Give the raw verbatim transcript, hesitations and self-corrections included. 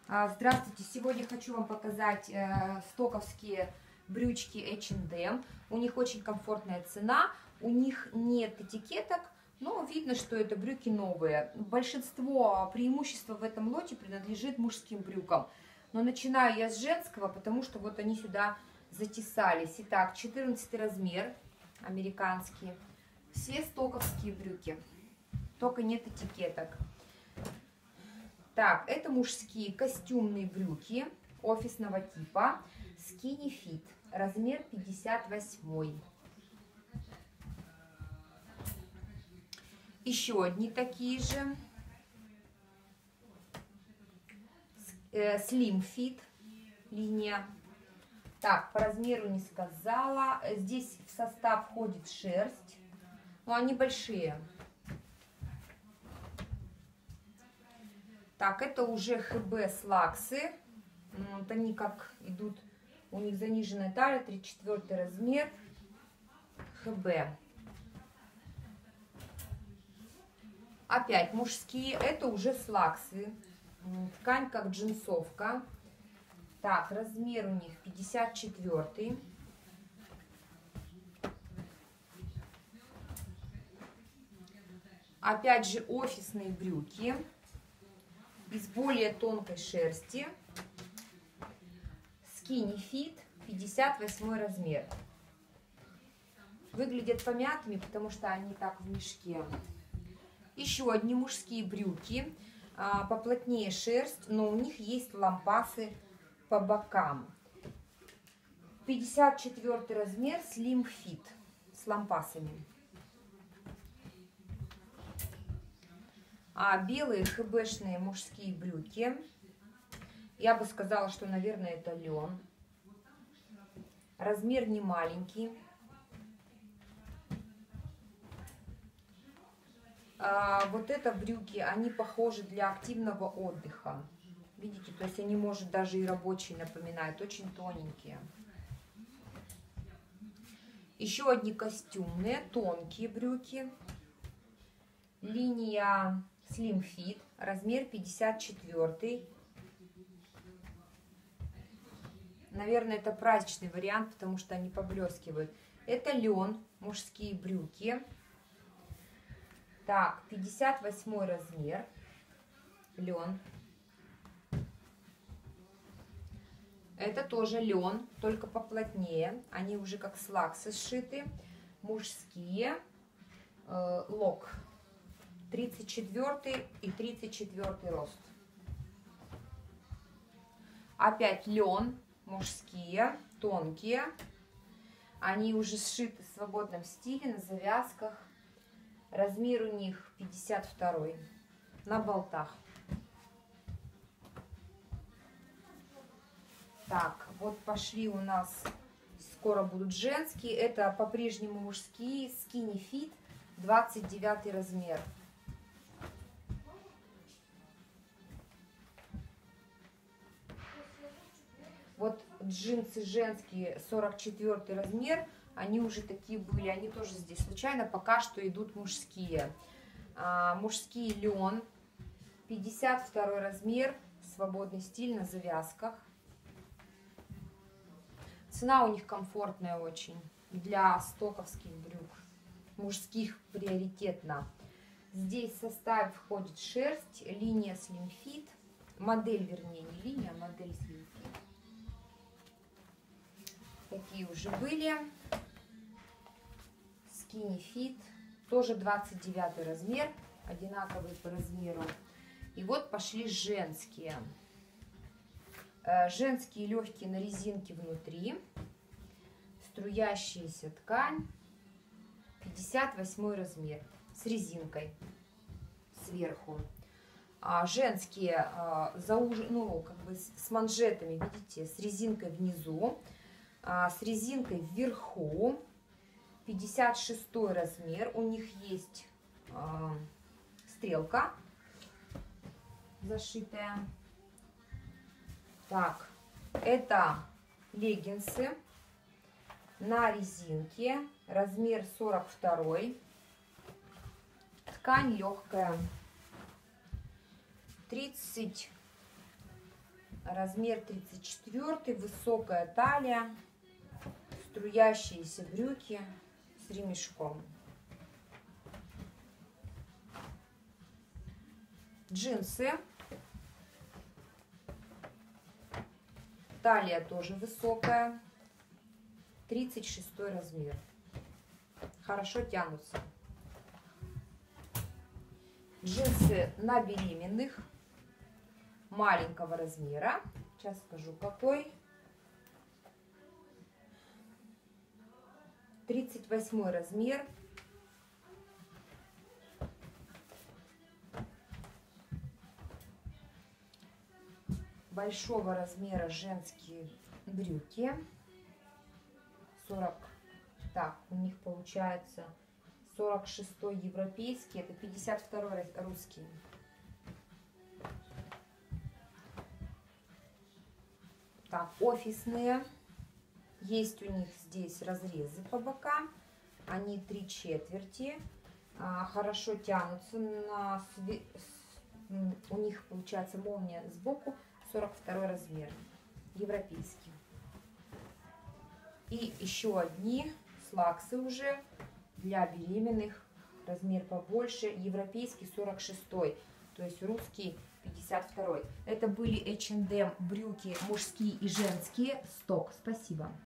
Здравствуйте! Сегодня хочу вам показать э, стоковские брючки эйч энд эм. У них очень комфортная цена, у них нет этикеток, но видно, что это брюки новые. Большинство преимуществ в этом лоте принадлежит мужским брюкам. Но начинаю я с женского, потому что вот они сюда затесались. Итак, четырнадцатый размер, американские. Все стоковские брюки, только нет этикеток. Так, это мужские костюмные брюки офисного типа Skinny Fit, размер пятьдесят восемь. Еще одни такие же Slim Fit линия. Так, по размеру не сказала. Здесь в состав входит шерсть, но они большие. Так, это уже эйч би слаксы. Вот они как идут, у них заниженная талия, тридцать четвёртый размер, эйч би. Опять мужские, это уже слаксы. Ткань как джинсовка. Так, размер у них пятьдесят четвёртый. Опять же офисные брюки из более тонкой шерсти. Skinny Fit, пятьдесят восьмой размер. Выглядят помятыми, потому что они так в мешке. Еще одни мужские брюки. Поплотнее шерсть, но у них есть лампасы по бокам. пятьдесят четвёртый размер, Slim Fit с лампасами. А белые эйч би-шные мужские брюки. Я бы сказала, что, наверное, это лен. Размер не маленький. А вот это брюки, они похожи для активного отдыха. Видите, то есть они, может, даже и рабочие напоминают. Очень тоненькие. Еще одни костюмные, тонкие брюки. Линия Slim Fit, размер пятьдесят четвёртый. Наверное, это праздничный вариант, потому что они поблескивают. Это лен, мужские брюки. Так, пятьдесят восьмой размер, лен. Это тоже лен, только поплотнее. Они уже как слаксы сшиты. Мужские, э, лок. тридцать четвёртый и тридцать четвёртый рост. Опять лен, мужские, тонкие. Они уже сшиты в свободном стиле, на завязках. Размер у них пятьдесят второй, на болтах. Так, вот пошли у нас, скоро будут женские. Это по-прежнему мужские, Skinny Fit, двадцать девятый размер. Вот джинсы женские, сорок четвёртый размер, они уже такие были, они тоже здесь случайно, пока что идут мужские. А, мужские лен, пятьдесят второй размер, свободный стиль на завязках. Цена у них комфортная очень, для стоковских брюк, мужских приоритетно. Здесь в состав входит шерсть, линия Slim Fit, модель, вернее, не линия, а модель Slim Fit. Такие уже были. Skinny Fit, тоже двадцать девятый размер, одинаковые по размеру. И вот пошли женские. Женские легкие на резинке внутри. Струящаяся ткань. пятьдесят восьмой размер. С резинкой сверху. А женские а, зауж... ну, как бы с манжетами, видите, с резинкой внизу. А, с резинкой вверху. пятьдесят шестой размер. У них есть а, стрелка зашитая. Так, это леггинсы на резинке, размер сорок второй, ткань легкая, тридцать размер тридцать четыре, высокая талия, струящиеся брюки с ремешком. Джинсы. Талия тоже высокая, тридцать шестой размер. Хорошо тянутся. Джинсы на беременных, маленького размера. Сейчас скажу какой. тридцать восьмой размер. Большого размера женские брюки. сорок. Так, у них получается сорок шестой европейский, это пятьдесят второй русский. Так, офисные. Есть у них здесь разрезы по бокам. Они три четверти. А, хорошо тянутся. На све... У них получается молния сбоку. сорок второй размер. Европейский. И еще одни слаксы уже для беременных. Размер побольше. Европейский сорок шестой. То есть русский пятьдесят второй. Это были эйч энд эм брюки мужские и женские. Сток. Спасибо.